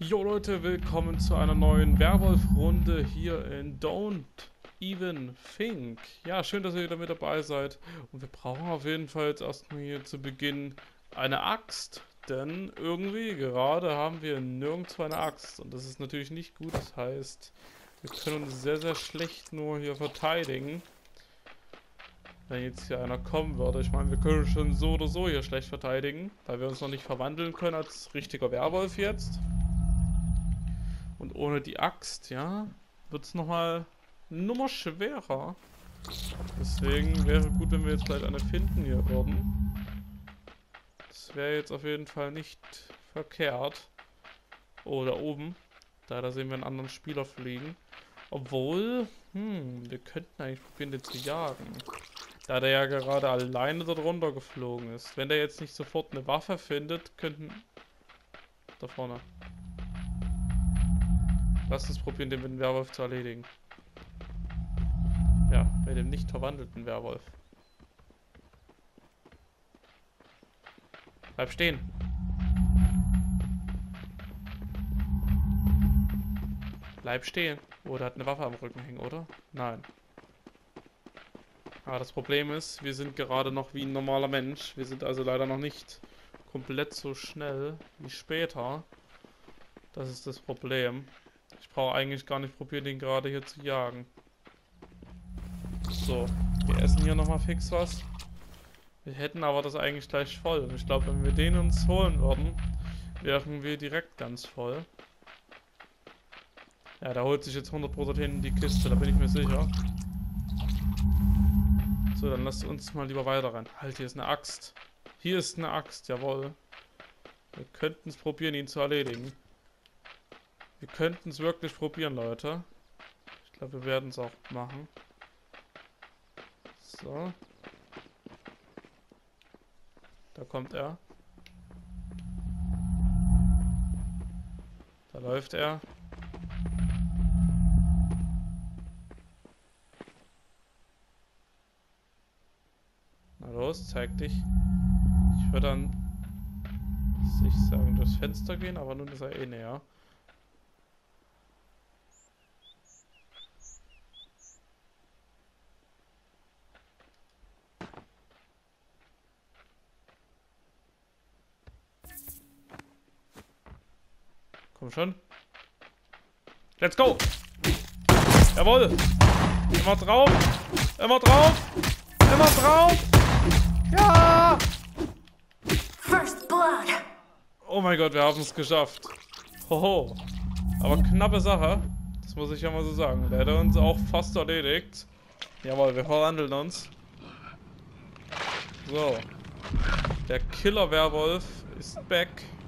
Jo Leute, willkommen zu einer neuen Werwolf-Runde hier in Don't Even Think. Ja, schön, dass ihr wieder mit dabei seid. Und wir brauchen auf jeden Fall jetzt erstmal hier zu Beginn eine Axt. Denn irgendwie gerade haben wir nirgendwo eine Axt. Und das ist natürlich nicht gut. Das heißt, wir können uns sehr, sehr schlecht nur hier verteidigen. Wenn jetzt hier einer kommen würde. Ich meine, wir können schon so oder so hier schlecht verteidigen. Weil wir uns noch nicht verwandeln können als richtiger Werwolf jetzt. Und ohne die Axt, ja, wird es nochmal eine Nummer schwerer. Deswegen wäre gut, wenn wir jetzt gleich eine finden hier würden. Das wäre jetzt auf jeden Fall nicht verkehrt. Oh, da oben. Da sehen wir einen anderen Spieler fliegen. Obwohl, wir könnten eigentlich probieren, den zu jagen. Da der ja gerade alleine dort runter geflogen ist. Wenn der jetzt nicht sofort eine Waffe findet, könnten... Da vorne. Lasst uns probieren, den mit dem Werwolf zu erledigen. Ja, mit dem nicht verwandelten Werwolf. Bleib stehen. Bleib stehen. Oh, der hat eine Waffe am Rücken hängen, oder? Nein. Aber das Problem ist, wir sind gerade noch wie ein normaler Mensch. Wir sind also leider noch nicht komplett so schnell wie später. Das ist das Problem. Ich brauche eigentlich gar nicht probieren, den gerade hier zu jagen. So, wir essen hier nochmal fix was. Wir hätten aber das eigentlich gleich voll. Und ich glaube, wenn wir den uns holen würden, wären wir direkt ganz voll. Ja, der holt sich jetzt 100% hin die Kiste, da bin ich mir sicher. So, dann lasst uns mal lieber weiter rein. Halt, hier ist eine Axt. Hier ist eine Axt, jawohl. Wir könnten es probieren, ihn zu erledigen. Wir könnten es wirklich probieren, Leute. Ich glaube, wir werden es auch machen. So. Da kommt er. Da läuft er. Na los, zeig dich. Ich würde dann sich sagen, durchs Fenster gehen, aber nun ist er eh näher. Komm schon. Let's go! Jawohl! Immer drauf! Immer drauf! Immer drauf! Ja! First blood. Oh mein Gott, wir haben es geschafft. Hoho. Aber knappe Sache. Das muss ich ja mal so sagen. Der hätte uns auch fast erledigt. Jawohl, wir verwandeln uns. So. Der Killer-Werwolf ist back.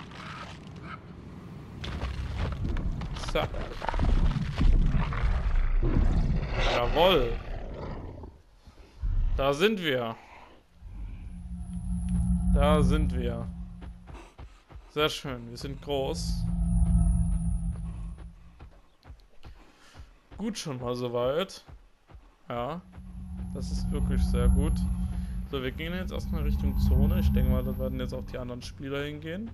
Zack. Jawohl. Da sind wir. Da sind wir. Sehr schön, wir sind groß. Gut schon mal soweit. Ja, das ist wirklich sehr gut. So, wir gehen jetzt erstmal Richtung Zone. Ich denke mal, da werden jetzt auch die anderen Spieler hingehen.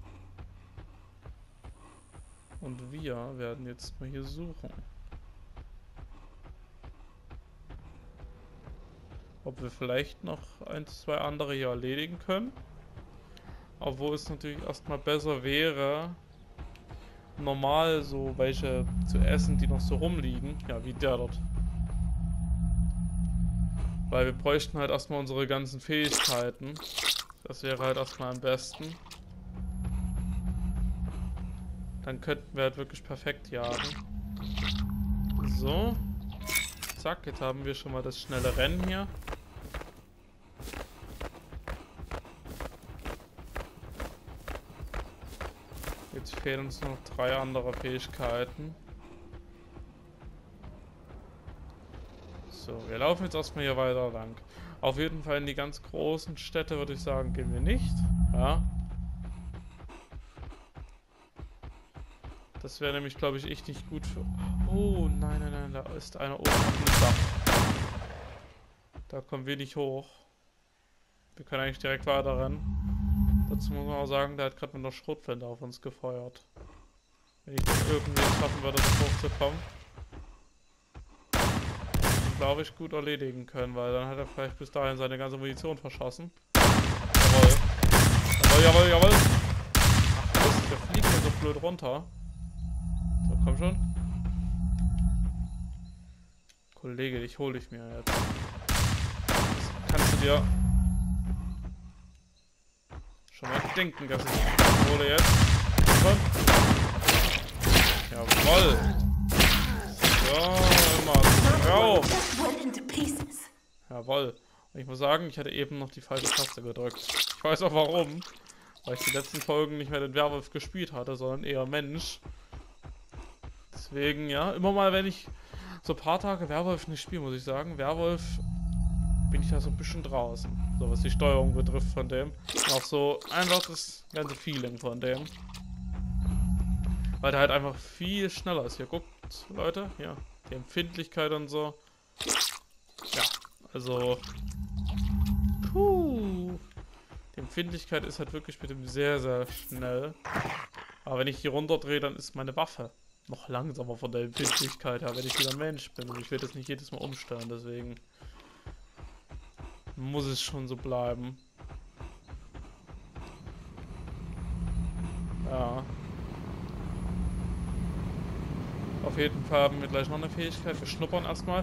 Und wir werden jetzt mal hier suchen. Ob wir vielleicht noch ein, zwei andere hier erledigen können. Obwohl es natürlich erstmal besser wäre, normal so welche zu essen, die noch so rumliegen. Ja, wie der dort. Weil wir bräuchten halt erstmal unsere ganzen Fähigkeiten. Das wäre halt erstmal am besten. Dann könnten wir halt wirklich perfekt jagen. So. Zack, jetzt haben wir schon mal das schnelle Rennen hier. Jetzt fehlen uns noch 3 andere Fähigkeiten. So, wir laufen jetzt erstmal hier weiter lang. Auf jeden Fall in die ganz großen Städte würde ich sagen, gehen wir nicht. Ja. Das wäre nämlich, glaube ich, echt nicht gut für... Oh, nein, nein, nein, da ist einer oben auf dem Dach. Da kommen wir nicht hoch. Wir können eigentlich direkt weiter rennen. Dazu muss man auch sagen, der hat gerade mit einer Schrotflinte auf uns gefeuert. Wenn ich das irgendwie schaffen würde, das hochzukommen. Den, glaube ich, gut erledigen können, weil dann hat er vielleicht bis dahin seine ganze Munition verschossen. Jawohl. Jawohl, jawohl, jawohl. Ach Mist, der fliegt mir so blöd runter. So, komm schon. Kollege, dich hole ich mir jetzt. Das kannst du dir schon mal denken, dass ich dich hole jetzt. Komm. Jawohl. So, immer drauf. Just went into pieces. Jawohl. Und ich muss sagen, ich hatte eben noch die falsche Taste gedrückt. Ich weiß auch warum. Weil ich die letzten Folgen nicht mehr den Werwolf gespielt hatte, sondern eher Mensch. Deswegen, ja, immer mal, wenn ich so ein paar Tage Werwolf nicht spiele, muss ich sagen, Werwolf bin ich da so ein bisschen draußen. So was die Steuerung betrifft von dem. Und auch so einfach das ganze Feeling von dem. Weil der halt einfach viel schneller ist. Hier, guckt, Leute, hier, die Empfindlichkeit und so. Ja, also... Puh. Die Empfindlichkeit ist halt wirklich mit dem sehr, sehr schnell. Aber wenn ich hier runterdrehe, dann ist meine Waffe noch langsamer von der Empfindlichkeit her, wenn ich wieder ein Mensch bin. Und ich will das nicht jedes Mal umstellen, deswegen muss es schon so bleiben. Ja. Auf jeden Fall haben wir gleich noch eine Fähigkeit. Wir schnuppern erstmal.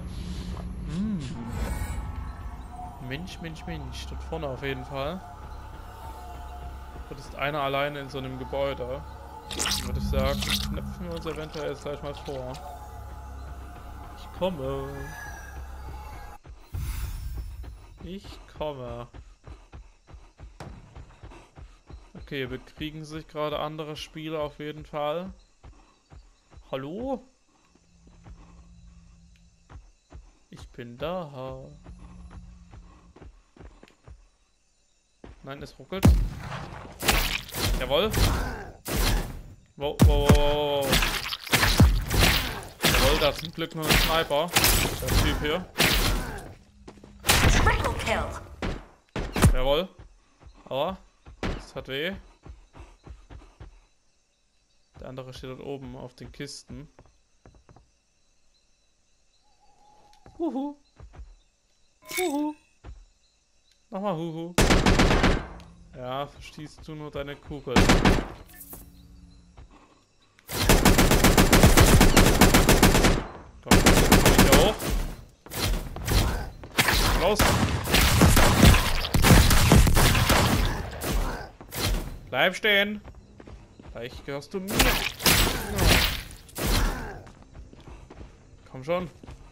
Mensch, Mensch, Mensch. Dort vorne auf jeden Fall. Dort ist einer alleine in so einem Gebäude. Dann würde ich sagen, knöpfen wir uns eventuell jetzt gleich mal vor. Ich komme. Ich komme. Okay, bekriegen sich gerade andere Spieler auf jeden Fall. Hallo? Ich bin da. Nein, es ruckelt. Jawohl. Wow, wow, wow, wow. Jawohl, da ist zum Glück nur ein Sniper. Der Typ hier. Triple kill. Jawohl. Aber das hat weh. Der andere steht dort oben auf den Kisten. Huhu. Huhu. Nochmal Huhu. Ja, verstehst du nur deine Kugel. Komm ich hier hoch. Los. Bleib stehen. Gleich gehörst du mir. Komm schon.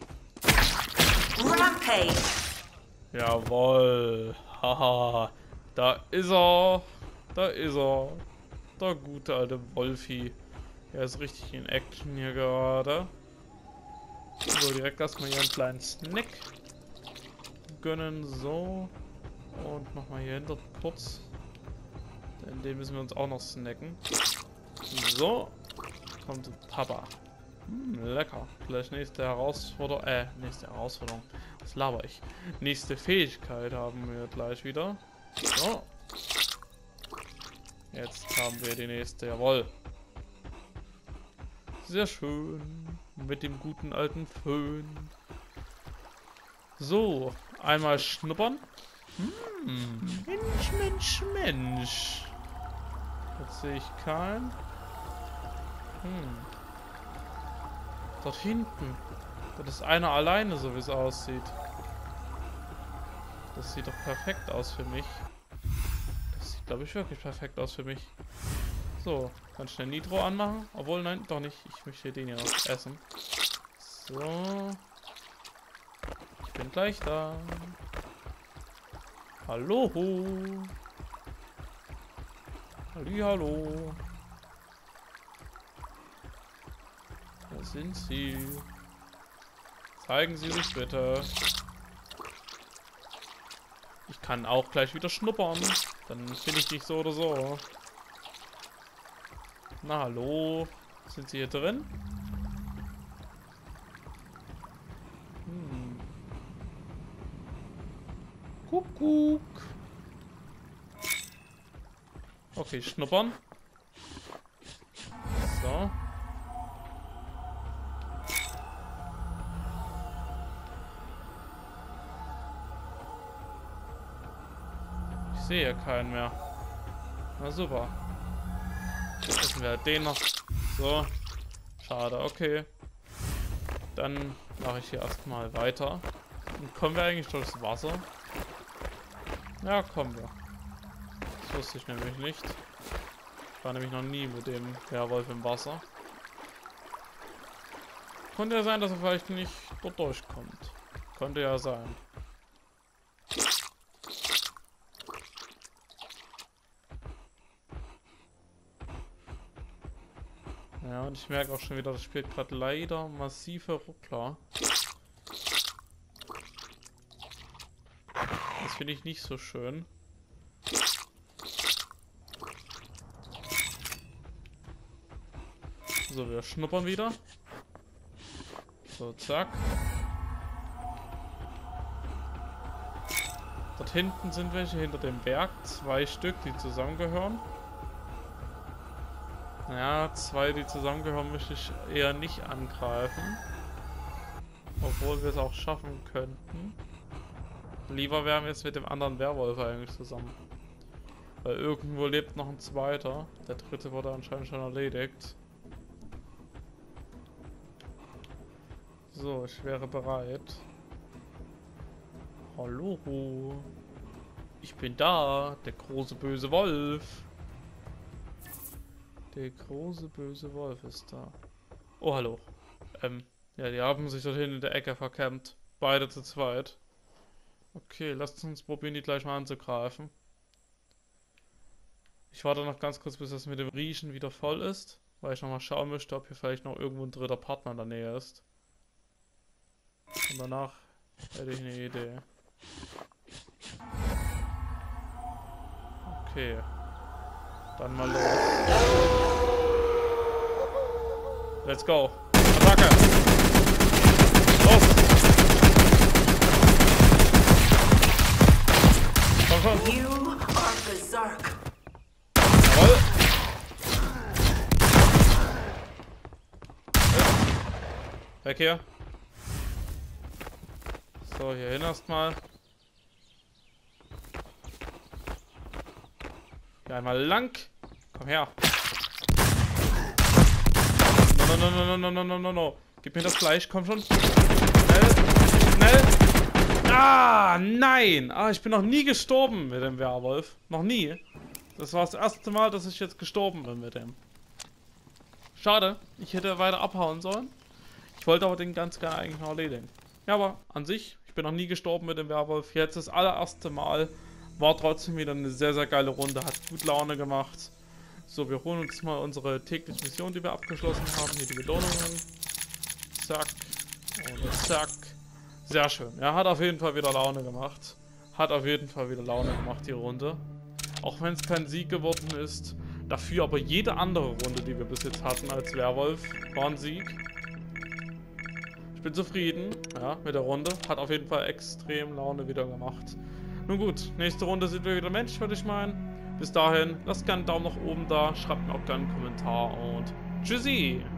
Rampage. Jawohl. Haha. Da ist er. Da ist er. Der gute alte Wolfi. Er ist richtig in Action hier gerade. So, direkt erstmal hier einen kleinen Snack gönnen. So. Und nochmal hier hinter kurz. Denn den müssen wir uns auch noch snacken. So. Kommt Papa. Lecker. Vielleicht nächste Herausforderung. Nächste Herausforderung. Was laber ich? Nächste Fähigkeit haben wir gleich wieder. So. Jetzt haben wir die nächste. Jawohl. Sehr schön. Mit dem guten alten Föhn. So. Einmal schnuppern. Mensch, Mensch, Mensch. Jetzt sehe ich keinen. Dort hinten. Dort ist einer alleine, so wie es aussieht. Das sieht doch perfekt aus für mich. Das sieht, glaube ich, wirklich perfekt aus für mich. So, ganz schnell Nitro anmachen. Obwohl, nein, doch nicht. Ich möchte den ja noch essen. So. Ich bin gleich da. Hallo. Hallo. Wo sind Sie? Zeigen Sie sich bitte. Ich kann auch gleich wieder schnuppern. Dann finde ich dich so oder so. Na hallo. Sind Sie hier drin? Kuckuck. Okay, schnuppern. So. sehe keinen mehr. Na super. Müssen wir den noch. So. Schade, okay. Dann mache ich hier erstmal weiter. Und kommen wir eigentlich durchs Wasser? Ja, kommen wir. Das wusste ich nämlich nicht. Ich war nämlich noch nie mit dem Werwolf im Wasser. Konnte ja sein, dass er vielleicht nicht dort durchkommt. Konnte ja sein. Ja, und ich merke auch schon wieder, das spielt gerade leider massive Ruckler. Das finde ich nicht so schön. So, wir schnuppern wieder. So, zack. Dort hinten sind welche hinter dem Berg. 2 Stück, die zusammengehören. Ja, 2, die zusammengehören, möchte ich eher nicht angreifen. Obwohl wir es auch schaffen könnten. Lieber wären wir jetzt mit dem anderen Werwolf eigentlich zusammen. Weil irgendwo lebt noch ein zweiter. Der dritte wurde anscheinend schon erledigt. So, ich wäre bereit. Hallo. Ich bin da, der große böse Wolf. Der große böse Wolf ist da. Oh, hallo. Ja, die haben sich dorthin in der Ecke verkämmt. Beide zu zweit. Okay, lasst uns probieren, die gleich mal anzugreifen. Ich warte noch ganz kurz, bis das mit dem Riechen wieder voll ist. Weil ich nochmal schauen möchte, ob hier vielleicht noch irgendwo ein dritter Partner in der Nähe ist. Und danach hätte ich eine Idee. Okay. Dann mal los. Let's go. Attacke! Los! Komm schon! You are berserk. Jawohl! Weg hier! So, hier hin erstmal. Hier einmal lang. Komm her. No. Gib mir das Fleisch, komm schon. Schnell. Ah, nein. Ah, ich bin noch nie gestorben mit dem Werwolf. Noch nie. Das war das erste Mal, dass ich jetzt gestorben bin mit dem. Schade. Ich hätte weiter abhauen sollen. Ich wollte aber den ganz gerne eigentlich noch erledigen. Ja, aber an sich, ich bin noch nie gestorben mit dem Werwolf. Jetzt das allererste Mal. War trotzdem wieder eine sehr, sehr geile Runde. Hat gut Laune gemacht. So, wir holen uns mal unsere tägliche Mission, die wir abgeschlossen haben. Hier die Belohnungen. Zack. Und zack. Sehr schön. Ja, hat auf jeden Fall wieder Laune gemacht. Die Runde. Auch wenn es kein Sieg geworden ist. Dafür aber jede andere Runde, die wir bis jetzt hatten als Werwolf, war ein Sieg. Ich bin zufrieden, ja, mit der Runde. Hat auf jeden Fall extrem Laune wieder gemacht. Nun gut, nächste Runde sind wir wieder Mensch, würde ich meinen. Bis dahin, lasst gerne einen Daumen nach oben da, schreibt mir auch gerne einen Kommentar und tschüssi!